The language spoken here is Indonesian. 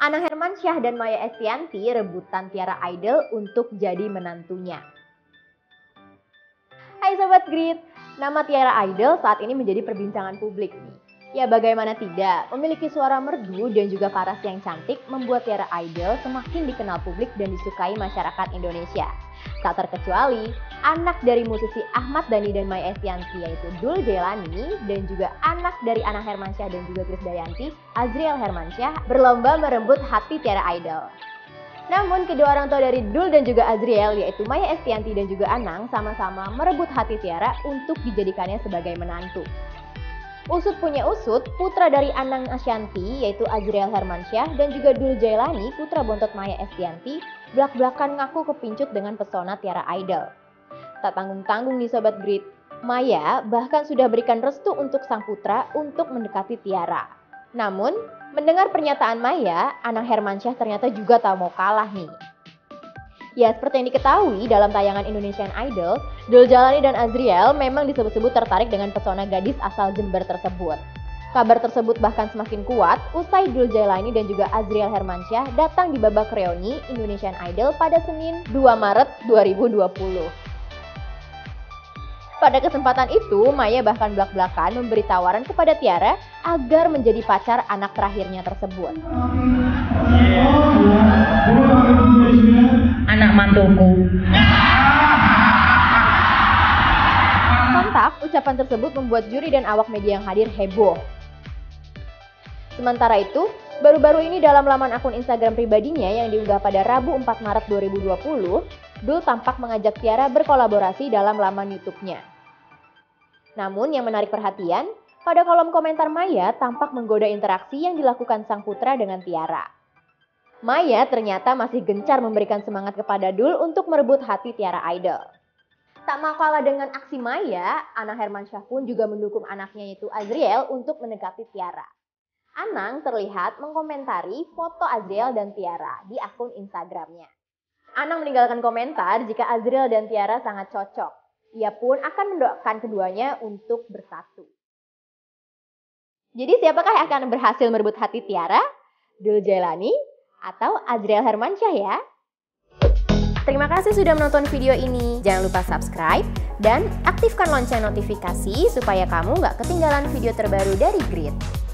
Anang Hermansyah dan Maya Estianty rebutan Tiara Idol untuk jadi menantunya. Hai Sobat Grit, nama Tiara Idol saat ini menjadi perbincangan publik nih. Ya bagaimana tidak, memiliki suara merdu dan juga paras yang cantik membuat Tiara Idol semakin dikenal publik dan disukai masyarakat Indonesia. Tak terkecuali, anak dari musisi Ahmad Dhani dan Maya Estianty yaitu Dul Jailani dan juga anak dari Anang Hermansyah dan juga Krisdayanti, Azriel Hermansyah, berlomba merebut hati Tiara Idol. Namun kedua orang tua dari Dul dan juga Azriel yaitu Maya Estianty dan juga Anang sama-sama merebut hati Tiara untuk dijadikannya sebagai menantu. Usut punya usut, putra dari Anang Ashanty yaitu Azriel Hermansyah dan juga Dul Jailani, putra bontot Maya Estianty, belak-belakan ngaku kepincut dengan pesona Tiara Idol. Tak tanggung-tanggung nih Sobat Grit, Maya bahkan sudah berikan restu untuk sang putra untuk mendekati Tiara. Namun, mendengar pernyataan Maya, Anang Hermansyah ternyata juga tak mau kalah nih. Ya, seperti yang diketahui dalam tayangan Indonesian Idol, Dul Jailani dan Azriel memang disebut-sebut tertarik dengan pesona gadis asal Jember tersebut. Kabar tersebut bahkan semakin kuat usai Dul Jailani dan juga Azriel Hermansyah datang di babak reuni Indonesian Idol pada Senin 2 Maret 2020. Pada kesempatan itu, Maya bahkan belak-belakan memberi tawaran kepada Tiara agar menjadi pacar anak terakhirnya tersebut. Anak mantuku. Sontak, ucapan tersebut membuat juri dan awak media yang hadir heboh. Sementara itu, baru-baru ini dalam laman akun Instagram pribadinya yang diunggah pada Rabu 4 Maret 2020, Dul tampak mengajak Tiara berkolaborasi dalam laman YouTube-nya. Namun yang menarik perhatian, pada kolom komentar Maya tampak menggoda interaksi yang dilakukan sang putra dengan Tiara. Maya ternyata masih gencar memberikan semangat kepada Dul untuk merebut hati Tiara Idol. Tak mau kalah dengan aksi Maya, Anang Hermansyah pun juga mendukung anaknya yaitu Azriel untuk mendekati Tiara. Anang terlihat mengkomentari foto Azriel dan Tiara di akun Instagramnya. Anang meninggalkan komentar jika Azriel dan Tiara sangat cocok. Ia pun akan mendoakan keduanya untuk bersatu. Jadi siapakah yang akan berhasil merebut hati Tiara? Dul Jailani atau Azriel Hermansyah ya? Terima kasih sudah menonton video ini. Jangan lupa subscribe dan aktifkan lonceng notifikasi supaya kamu nggak ketinggalan video terbaru dari Grit.